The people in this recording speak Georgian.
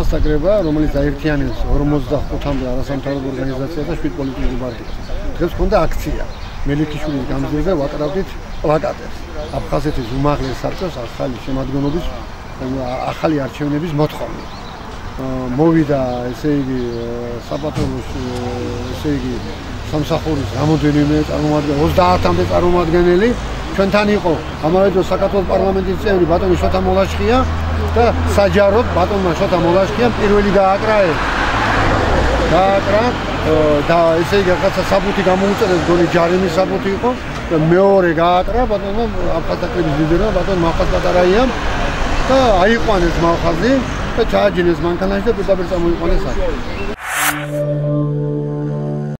ახალ საკრებაა, რომელიც აერთიანებს 45-მდე არასამთავრობო ორგანიზაციას და 7 პოლიტიკურ პარტიას. დღეს ჰქონდა აქცია. მელიქიშვილის გამზირზე ვაკრავდით პლაკატებს. აფხაზეთის უმაღლეს საბჭოს ახალი შემადგენლობის ახალი არჩევნების მოთხოვნით. მოვიდა ესე იგი საპატრულოს ესე იგი სამსახურის რამოდენიმე წარმომადგენელი 30-მდე წარმომადგენელი ჩვენთან იყო ამავე დროს საქართველოს პარლამენტის წევრი ბატონი შოთა მოლაშხია და საჯაროდ ბატონმა შოთა მოლაშხიამ პირველი გააკრა და ესე იგი რაღაცა საბუთი გამოუწერეს გონი ჯარიმის საბუთი იყო და მეორე გააკრა ბატონმა აფხაზეთის ლიდერმა ბატონ მახაზ პატარაიამ და აიყვანეს მახაზი და ჩააჯინეს მანქანაში და პირდაპირ წამოიყვანეს აქ.